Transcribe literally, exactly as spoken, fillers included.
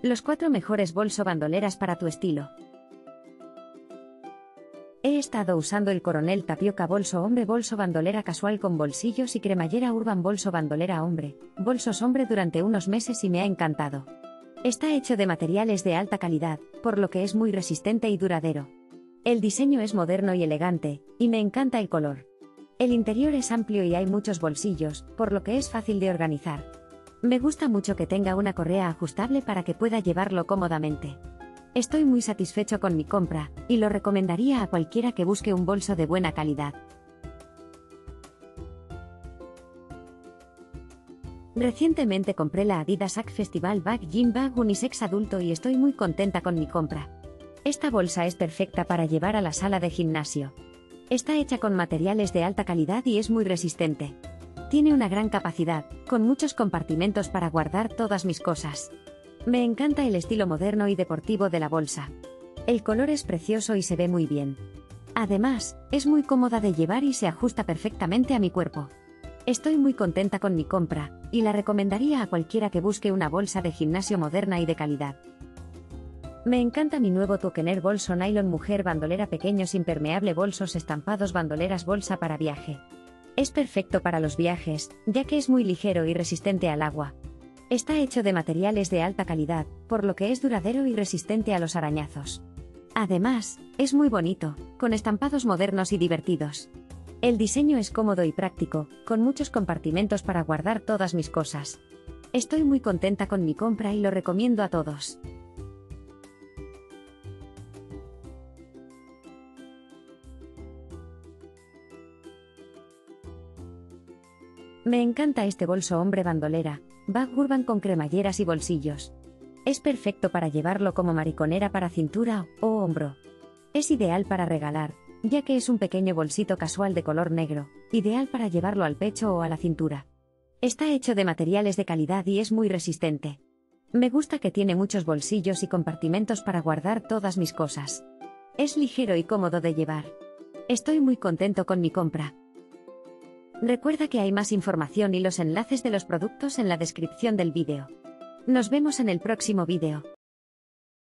Los cuatro mejores bolso bandoleras para tu estilo. He estado usando el Coronel Tapioca Bolso Hombre Bolso Bandolera Casual con bolsillos y cremallera Urban Bolso Bandolera Hombre, bolsos hombre durante unos meses y me ha encantado. Está hecho de materiales de alta calidad, por lo que es muy resistente y duradero. El diseño es moderno y elegante, y me encanta el color. El interior es amplio y hay muchos bolsillos, por lo que es fácil de organizar. Me gusta mucho que tenga una correa ajustable para que pueda llevarlo cómodamente. Estoy muy satisfecho con mi compra, y lo recomendaría a cualquiera que busque un bolso de buena calidad. Recientemente compré la Adidas Act Festival Bag Gym Bag Unisex Adulto y estoy muy contenta con mi compra. Esta bolsa es perfecta para llevar a la sala de gimnasio. Está hecha con materiales de alta calidad y es muy resistente. Tiene una gran capacidad, con muchos compartimentos para guardar todas mis cosas. Me encanta el estilo moderno y deportivo de la bolsa. El color es precioso y se ve muy bien. Además, es muy cómoda de llevar y se ajusta perfectamente a mi cuerpo. Estoy muy contenta con mi compra, y la recomendaría a cualquiera que busque una bolsa de gimnasio moderna y de calidad. Me encanta mi nuevo Tukener Bolso Nylon Mujer Bandolera Pequeños Impermeable Bolsos Estampados Bandoleras Bolsa para viaje. Es perfecto para los viajes, ya que es muy ligero y resistente al agua. Está hecho de materiales de alta calidad, por lo que es duradero y resistente a los arañazos. Además, es muy bonito, con estampados modernos y divertidos. El diseño es cómodo y práctico, con muchos compartimentos para guardar todas mis cosas. Estoy muy contenta con mi compra y lo recomiendo a todos. Me encanta este bolso hombre bandolera, Bag Urban con cremalleras y bolsillos. Es perfecto para llevarlo como mariconera para cintura o hombro. Es ideal para regalar, ya que es un pequeño bolsito casual de color negro, ideal para llevarlo al pecho o a la cintura. Está hecho de materiales de calidad y es muy resistente. Me gusta que tiene muchos bolsillos y compartimentos para guardar todas mis cosas. Es ligero y cómodo de llevar. Estoy muy contento con mi compra. Recuerda que hay más información y los enlaces de los productos en la descripción del vídeo. Nos vemos en el próximo vídeo.